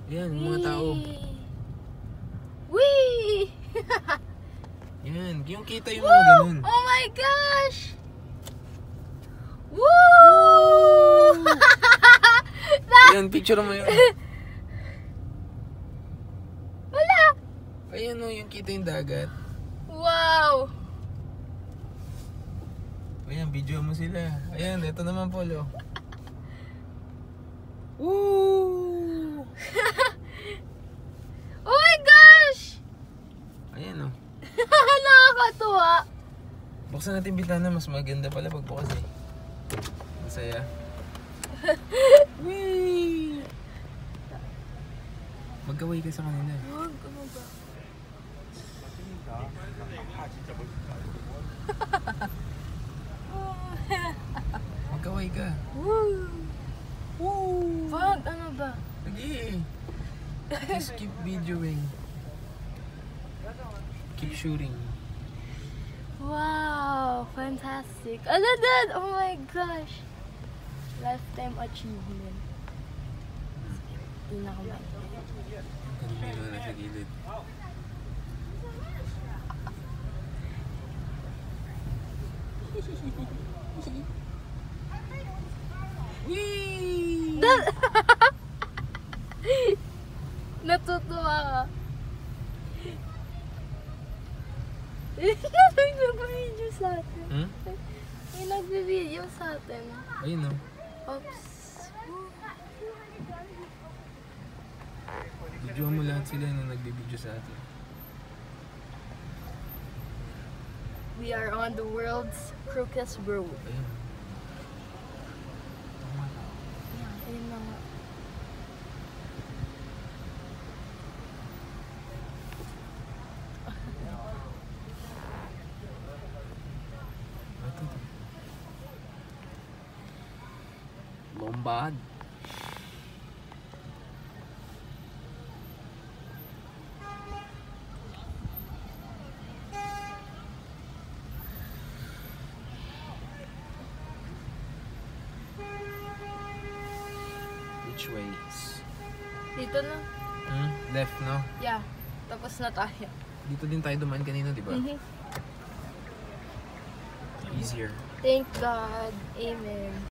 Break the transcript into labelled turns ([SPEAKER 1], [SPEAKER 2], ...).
[SPEAKER 1] Ayan, yung mga tao.
[SPEAKER 2] Wee!
[SPEAKER 1] Yan, yung kita yung mga ganun.
[SPEAKER 2] Oh my gosh! Woo!
[SPEAKER 1] Ayan, picture mo yun.
[SPEAKER 2] Wala!
[SPEAKER 1] Ayan o, yung kita yung dagat.
[SPEAKER 2] Wow!
[SPEAKER 1] Ayan, video mo sila. Ayan, ito naman Polo. Woo!
[SPEAKER 2] Oh my gosh!
[SPEAKER 1] Ayan o.
[SPEAKER 2] Nakakatuwa!
[SPEAKER 1] Buksan natin bintana, mas maganda pala pag bukas eh. Masaya. Wee! Magkaway ka sa kanila.
[SPEAKER 2] Wag, ano ba?
[SPEAKER 1] Magkaway ka.
[SPEAKER 2] Woo!
[SPEAKER 1] Woo!
[SPEAKER 2] Wag, ano ba?
[SPEAKER 1] Lagi. Just keep videoing. Keep shooting.
[SPEAKER 2] Wow! Fantastic! Ano that? Oh my gosh! Lifetime achievement. Pinakamay.
[SPEAKER 1] Ganda yun na sa gilid. Wee!
[SPEAKER 2] Natutuwa ka. May nag-video sa atin.
[SPEAKER 1] Hmm?
[SPEAKER 2] May nag-video sa atin.
[SPEAKER 1] Ayun o.
[SPEAKER 2] Oops.
[SPEAKER 1] Video mo lahat sila na nagbibideo sa atin.
[SPEAKER 2] We are on the world's crookest road.
[SPEAKER 1] Ayun.
[SPEAKER 2] Yan, ayun na nga.
[SPEAKER 1] Lombad. Which ways?
[SPEAKER 2] Dito na.
[SPEAKER 1] Left, no?
[SPEAKER 2] Yeah. Tapos na tayo.
[SPEAKER 1] Dito din tayo dumaan kanina, di ba? Easier.
[SPEAKER 2] Thank God. Amen.